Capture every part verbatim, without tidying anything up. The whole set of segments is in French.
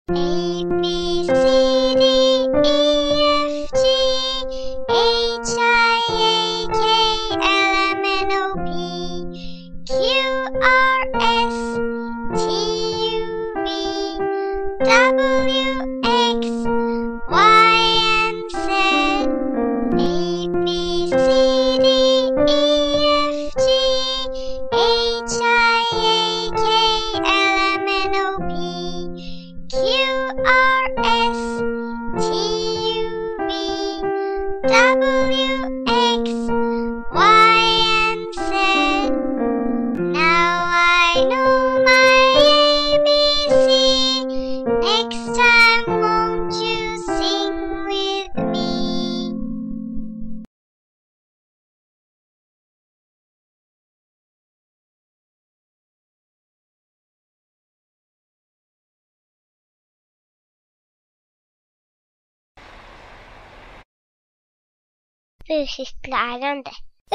A, B, C, D, E, F, G, H, I, A, K, L, M, N, O, P, Q, R, S, T, U, V, W, X, Y, and Z. A, B, C, D, E, F, G, H, I, A, K, L, M, N, O, P, Q, R, S, T, U, V, W, X, Y, and Z. Now I know my A B C. Next time won't you sing with me? Fysiskt lärande.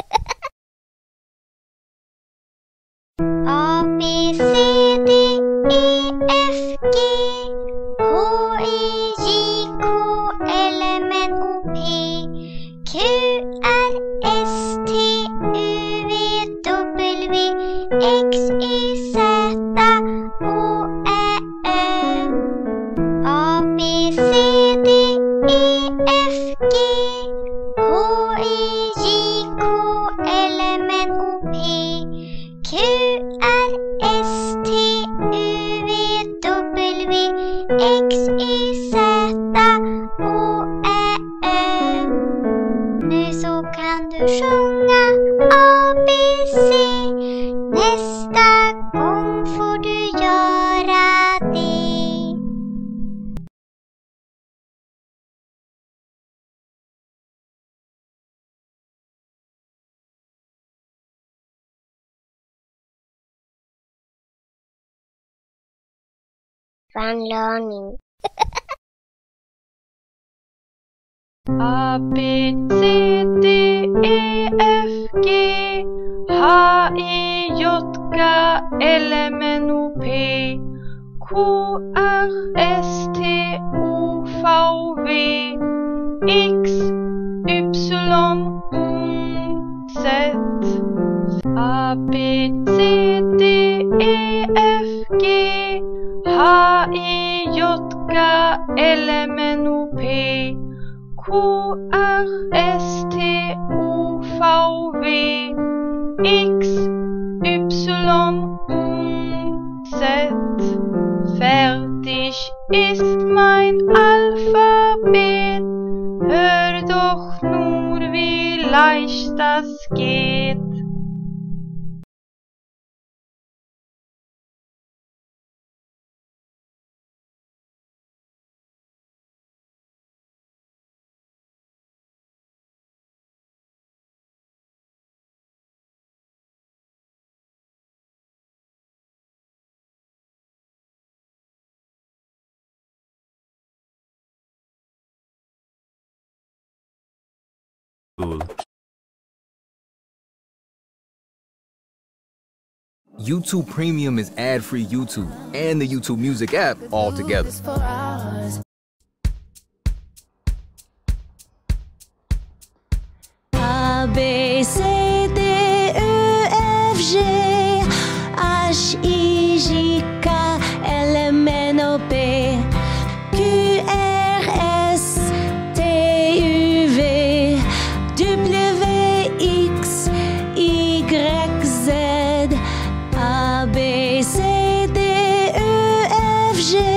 A, B, C, D, E, F, G, H, I, J, K, L, M, N, O, P, Q, R, S, T, U, V, W, X, Y, Z, Å, Ä, Ö. A, B, C, D, E, F, G, H, I, J, K, L, M, N, O, P, Q, R, S, T, U, V, W, X, Y, Z, Å, Ä, Ö. Nu så kan du sjunga A, B, C. Nästa gång får du göra det. Fun learning. A, B, C, D, E, F, G, H, I, J, K, L, M, N, O, P, Q, R, S, T, U, V, X, Y, Z. A, B, C, D, E, F, G, H, I, J, K, L, M, N, O, P, Q, R, S, T, U, V, X, Y, Z. Fertig ist mein Alphabet. Hör doch nur, wie leicht das geht. YouTube Premium is ad-free YouTube and the YouTube Music app all together. A, B, C, D, U, F, G, H, I, J, K, L, M, N, O, P, Q, R, S, T, U, V, W, X, Y, Z. A, B, C, D, U, F, G,